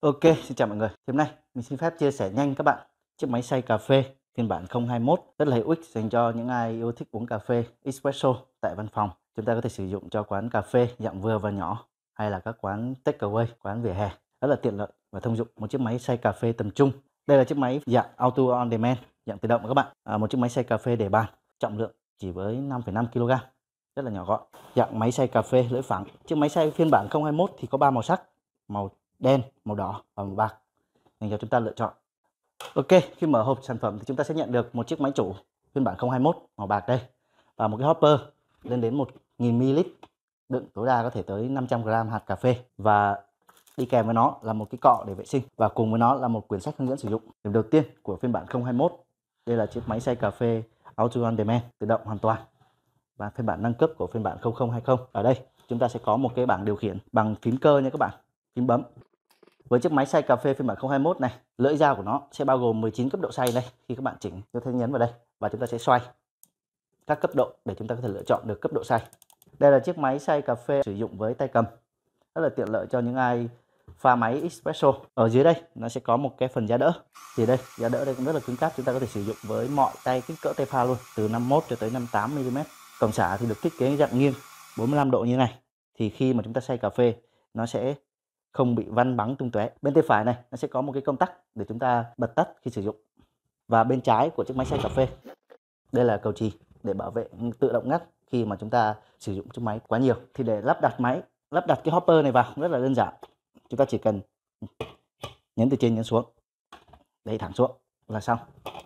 Ok, xin chào mọi người. Hôm nay mình xin phép chia sẻ nhanh các bạn chiếc máy xay cà phê phiên bản 021 rất là hữu ích dành cho những ai yêu thích uống cà phê espresso tại văn phòng. Chúng ta có thể sử dụng cho quán cà phê dạng vừa và nhỏ hay là các quán takeaway, quán vỉa hè. Rất là tiện lợi và thông dụng. Một chiếc máy xay cà phê tầm trung. Đây là chiếc máy dạng auto on demand, dạng tự động các bạn. Một chiếc máy xay cà phê để bàn, trọng lượng chỉ với 5,5 kg, rất là nhỏ gọn. Dạng máy xay cà phê lưỡi phẳng. Chiếc máy xay phiên bản 021 thì có 3 màu sắc: màu đen, màu đỏ và màu bạc dành cho chúng ta lựa chọn. Ok, khi mở hộp sản phẩm thì chúng ta sẽ nhận được một chiếc máy chủ phiên bản 021 màu bạc đây và một cái hopper lên đến 1000 ml, đựng tối đa có thể tới 500 g hạt cà phê, và đi kèm với nó là một cái cọ để vệ sinh và cùng với nó là một quyển sách hướng dẫn sử dụng. Điểm đầu tiên của phiên bản 021, đây là chiếc máy xay cà phê Auto on Demand tự động hoàn toàn. Và phiên bản nâng cấp của phiên bản 0020, ở đây chúng ta sẽ có một cái bảng điều khiển bằng phím cơ nha các bạn, phím bấm. Với chiếc máy xay cà phê phiên bản 021 này, lưỡi dao của nó sẽ bao gồm 19 cấp độ xay đây. Khi các bạn chỉnh, tôi sẽ nhấn vào đây và chúng ta sẽ xoay các cấp độ để chúng ta có thể lựa chọn được cấp độ xay. Đây là chiếc máy xay cà phê sử dụng với tay cầm, rất là tiện lợi cho những ai pha máy espresso. Ở dưới đây nó sẽ có một cái phần giá đỡ. Thì đây, giá đỡ đây cũng rất là cứng cáp, chúng ta có thể sử dụng với mọi tay kích cỡ tay pha luôn, từ 51 cho tới 58 mm. Cổng xả thì được thiết kế dạng nghiêng 45 độ như này. Thì khi mà chúng ta xay cà phê, nó sẽ không bị văng bắn tung tóe. Bên tay phải này nó sẽ có một cái công tắc để chúng ta bật tắt khi sử dụng. Và bên trái của chiếc máy xay cà phê, đây là cầu chì để bảo vệ tự động ngắt khi mà chúng ta sử dụng chiếc máy quá nhiều. Thì để lắp đặt cái hopper này vào rất là đơn giản. Chúng ta chỉ cần nhấn từ trên nhấn xuống, đẩy thẳng xuống là xong.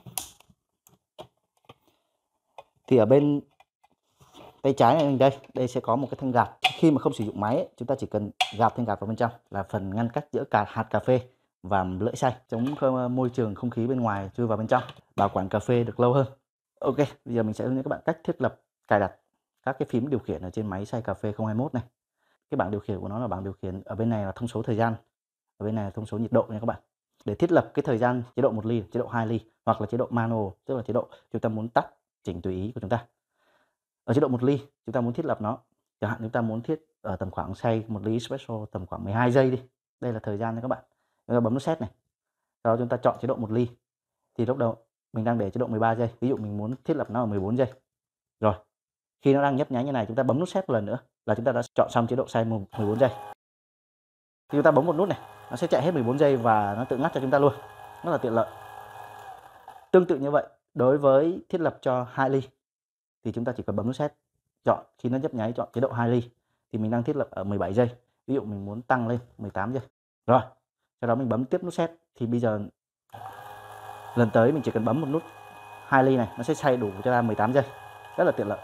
Thì ở bên tay trái này đây sẽ có một cái thanh gạt. Khi mà không sử dụng máy, chúng ta chỉ cần gạt thanh gạt vào bên trong là phần ngăn cách giữa hạt cà phê và lưỡi xay, chống môi trường không khí bên ngoài chui vào bên trong, bảo quản cà phê được lâu hơn. Ok, bây giờ mình sẽ hướng dẫn các bạn cách thiết lập, cài đặt các cái phím điều khiển ở trên máy xay cà phê 021 này. Cái bảng điều khiển của nó là bảng điều khiển, ở bên này là thông số thời gian, ở bên này là thông số nhiệt độ nha các bạn. Để thiết lập cái thời gian chế độ 1 ly, chế độ 2 ly hoặc là chế độ manual, tức là chế độ chúng ta muốn tắt chỉnh tùy ý của chúng ta. Ở chế độ 1 ly chúng ta muốn thiết lập nó, chẳng hạn chúng ta muốn thiết ở tầm khoảng xay 1 ly espresso tầm khoảng 12 giây đi. Đây là thời gian nha các bạn. Chúng ta bấm nút set này. Sau đó chúng ta chọn chế độ 1 ly. Thì lúc đầu mình đang để chế độ 13 giây, ví dụ mình muốn thiết lập nó ở 14 giây. Rồi. Khi nó đang nhấp nháy như này, chúng ta bấm nút set một lần nữa là chúng ta đã chọn xong chế độ xay 14 giây. Khi chúng ta bấm một nút này, nó sẽ chạy hết 14 giây và nó tự ngắt cho chúng ta luôn. Rất là tiện lợi. Tương tự như vậy, đối với thiết lập cho 2 ly thì chúng ta chỉ cần bấm nút set, chọn khi nó nhấp nháy chọn chế độ 2 ly thì mình đang thiết lập ở 17 giây. Ví dụ mình muốn tăng lên 18 giây. Rồi, sau đó mình bấm tiếp nút set thì bây giờ lần tới mình chỉ cần bấm một nút 2 ly này, nó sẽ xay đủ cho ta 18 giây. Rất là tiện lợi.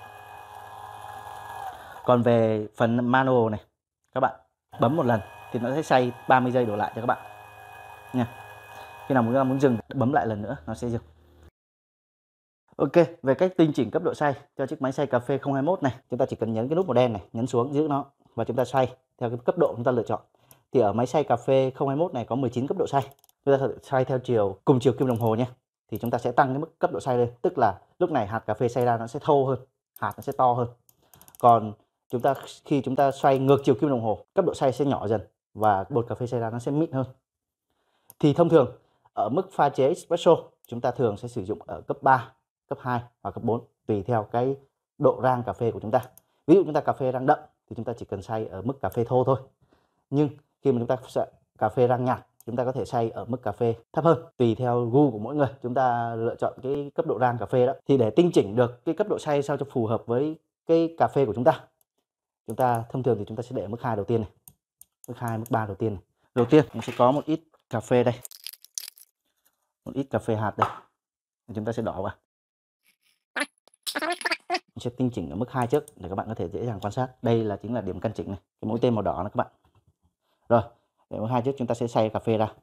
Còn về phần manual này, các bạn bấm một lần thì nó sẽ xay 30 giây đổ lại cho các bạn nha. Khi nào muốn dừng, bấm lại lần nữa nó sẽ dừng. Ok, về cách tinh chỉnh cấp độ xay cho chiếc máy xay cà phê 021 này, chúng ta chỉ cần nhấn cái nút màu đen này, nhấn xuống giữ nó và chúng ta xay theo cái cấp độ chúng ta lựa chọn. Thì ở máy xay cà phê 021 này có 19 cấp độ xay. Chúng ta xay theo cùng chiều kim đồng hồ nhé. Thì chúng ta sẽ tăng cái mức cấp độ xay lên, tức là lúc này hạt cà phê xay ra nó sẽ thô hơn, hạt nó sẽ to hơn. Còn khi chúng ta xoay ngược chiều kim đồng hồ, cấp độ xay sẽ nhỏ dần và bột cà phê xay ra nó sẽ mịn hơn. Thì thông thường ở mức pha chế espresso, chúng ta thường sẽ sử dụng ở cấp 3, cấp 2 hoặc cấp 4 tùy theo cái độ rang cà phê của chúng ta. Ví dụ chúng ta cà phê rang đậm thì chúng ta chỉ cần xay ở mức cà phê thô thôi. Nhưng khi mà chúng ta cà phê rang nhạt, chúng ta có thể xay ở mức cà phê thấp hơn, tùy theo gu của mỗi người. Chúng ta lựa chọn cái cấp độ rang cà phê đó. Thì để tinh chỉnh được cái cấp độ xay sao cho phù hợp với cái cà phê của chúng ta thông thường thì chúng ta sẽ để ở mức 2 đầu tiên này, mức 2, mức 3 đầu tiên này. Đầu tiên mình sẽ có một ít cà phê đây, một ít cà phê hạt đây, chúng ta sẽ đổ vào. Mình sẽ tinh chỉnh ở mức 2 trước để các bạn có thể dễ dàng quan sát. Đây chính là điểm căn chỉnh này, cái mũi tên màu đỏ này các bạn. Rồi, để mức 2 trước chúng ta sẽ xay cà phê ra.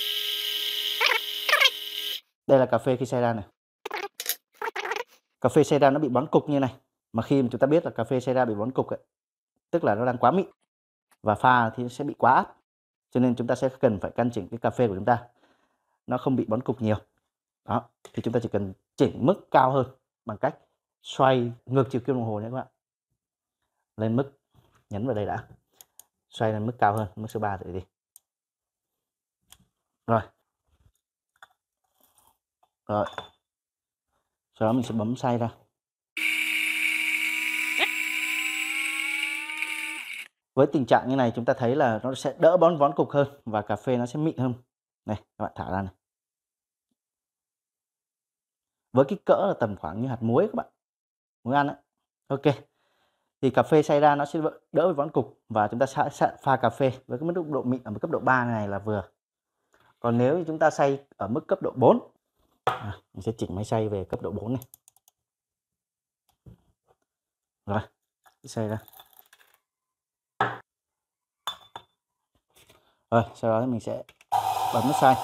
Đây là cà phê khi xay ra này. Cà phê xay ra nó bị bón cục như này. Mà khi mà chúng ta biết là cà phê xay ra bị bón cục ấy, tức là nó đang quá mịn và pha thì sẽ bị quá áp. Cho nên chúng ta sẽ cần phải căn chỉnh cái cà phê của chúng ta nó không bị bón cục nhiều. Đó, thì chúng ta chỉ cần chỉnh mức cao hơn bằng cách xoay ngược chiều kim đồng hồ nhé các bạn. Lên mức, nhấn vào đây đã. Xoay lên mức cao hơn, mức số 3 rồi đi. Rồi. Rồi. Sau đó mình sẽ bấm xay ra. Với tình trạng như này chúng ta thấy là nó sẽ đỡ bón vón cục hơn và cà phê nó sẽ mịn hơn. Này, các bạn thả ra này. Với kích cỡ là tầm khoảng như hạt muối các bạn. Muối ăn đấy. Ok. Thì cà phê xay ra nó sẽ đỡ vón cục và chúng ta sẽ pha cà phê với cái mức độ mịn ở mức cấp độ 3 này là vừa. Còn nếu chúng ta xay ở mức cấp độ 4, mình sẽ chỉnh máy xay về cấp độ 4 này. Rồi, xay ra. Rồi, sau đó mình sẽ bấm nút xay.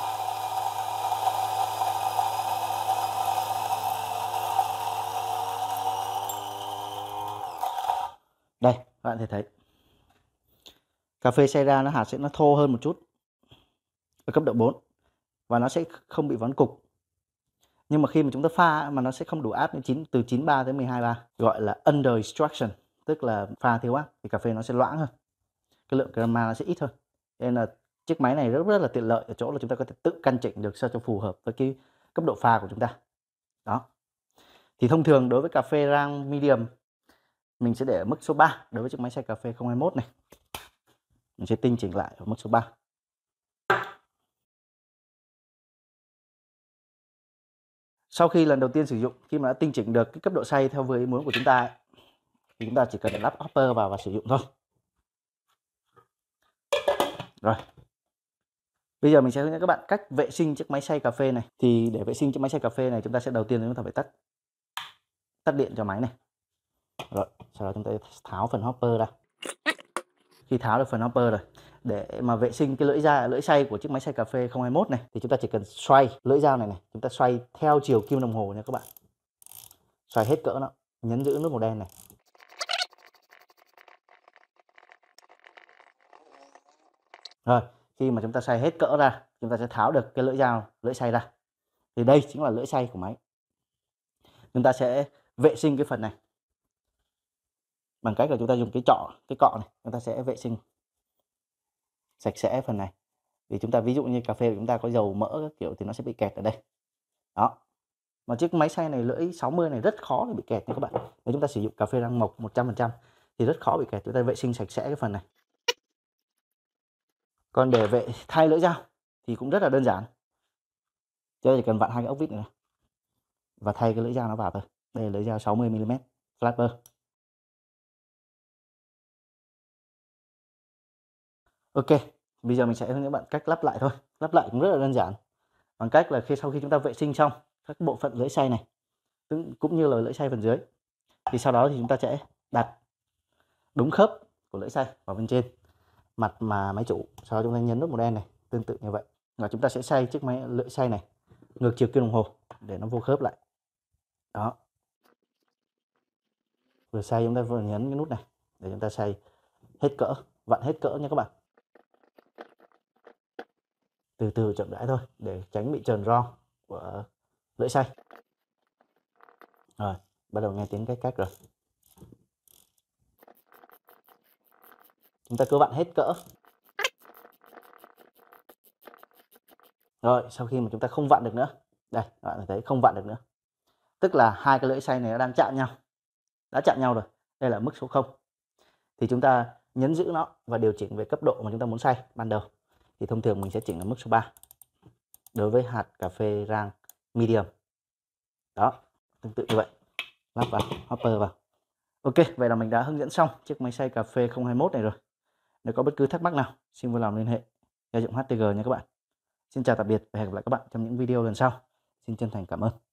Đây, các bạn thể thấy cà phê xay ra hạt sẽ thô hơn một chút ở cấp độ 4 và nó sẽ không bị vón cục. Nhưng mà khi mà chúng ta pha mà nó sẽ không đủ áp đến từ 93 tới 12,3, gọi là under extraction, tức là pha thiếu áp thì cà phê nó sẽ loãng hơn. Cái lượng grama nó sẽ ít hơn. Nên là chiếc máy này rất là tiện lợi ở chỗ là chúng ta có thể tự căn chỉnh được sao cho phù hợp với cái cấp độ pha của chúng ta. Đó. Thì thông thường đối với cà phê rang medium mình sẽ để ở mức số 3 đối với chiếc máy xay cà phê 021 này. Mình sẽ tinh chỉnh lại ở mức số 3. Sau khi lần đầu tiên sử dụng, khi mà đã tinh chỉnh được cái cấp độ xay theo với ý muốn của chúng ta thì chúng ta chỉ cần lắp hopper vào và sử dụng thôi. Rồi. Bây giờ mình sẽ hướng dẫn các bạn cách vệ sinh chiếc máy xay cà phê này. Thì để vệ sinh chiếc máy xay cà phê này chúng ta sẽ đầu tiên chúng ta phải tắt điện cho máy này. Rồi, sau đó chúng ta tháo phần hopper ra. Khi tháo được phần hopper rồi, để mà vệ sinh cái lưỡi xay của chiếc máy xay cà phê 021 này thì chúng ta chỉ cần xoay lưỡi dao này, chúng ta xoay theo chiều kim đồng hồ nha các bạn. Xoay hết cỡ nó, nhấn giữ nút màu đen này. Rồi, khi mà chúng ta xoay hết cỡ ra, chúng ta sẽ tháo được cái lưỡi xay ra. Thì đây chính là lưỡi xay của máy. Chúng ta sẽ vệ sinh cái phần này bằng cách là chúng ta dùng cái cọ này, chúng ta sẽ vệ sinh sạch sẽ phần này. Vì chúng ta ví dụ như cà phê của chúng ta có dầu mỡ các kiểu thì nó sẽ bị kẹt ở đây. Đó. Mà chiếc máy xay này lưỡi 60 này rất khó để bị kẹt nha các bạn. Nếu chúng ta sử dụng cà phê rang mộc 100% thì rất khó bị kẹt. Chúng ta vệ sinh sạch sẽ cái phần này. Còn để thay lưỡi dao thì cũng rất là đơn giản. Chúng ta chỉ cần vặn hai cái ốc vít này và thay cái lưỡi dao nó vào thôi. Đây là lưỡi dao 60 mm flapper. Ok, bây giờ mình sẽ hướng dẫn bạn cách lắp lại thôi. Lắp lại cũng rất là đơn giản. Bằng cách là sau khi chúng ta vệ sinh xong các bộ phận lưỡi xay này cũng như là lưỡi xay phần dưới thì sau đó thì chúng ta sẽ đặt đúng khớp của lưỡi xay vào bên trên mặt máy chủ. Sau đó chúng ta nhấn nút màu đen này, tương tự như vậy. Và chúng ta sẽ xay chiếc lưỡi xay này ngược chiều kim đồng hồ để nó vô khớp lại. Đó. Vừa xay chúng ta vừa nhấn cái nút này để chúng ta xay hết cỡ, vặn hết cỡ nha các bạn. Từ từ chậm rãi thôi để tránh bị trơn ro của lưỡi xay. Rồi, bắt đầu nghe tiếng cách rồi. Chúng ta cứ vặn hết cỡ. Rồi, sau khi mà chúng ta không vặn được nữa, đây, các bạn thấy không vặn được nữa. Tức là hai cái lưỡi xay này nó đang chạm nhau. Đã chạm nhau rồi. Đây là mức số 0. Thì chúng ta nhấn giữ nó và điều chỉnh về cấp độ mà chúng ta muốn xay ban đầu. Thì thông thường mình sẽ chỉnh ở mức số 3. Đối với hạt cà phê rang medium. Đó, tương tự như vậy. Lắp vào, hopper vào. Ok, vậy là mình đã hướng dẫn xong chiếc máy xay cà phê 021 này rồi. Nếu có bất cứ thắc mắc nào, xin vui lòng liên hệ gia dụng HTG nha các bạn. Xin chào tạm biệt và hẹn gặp lại các bạn trong những video lần sau. Xin chân thành cảm ơn.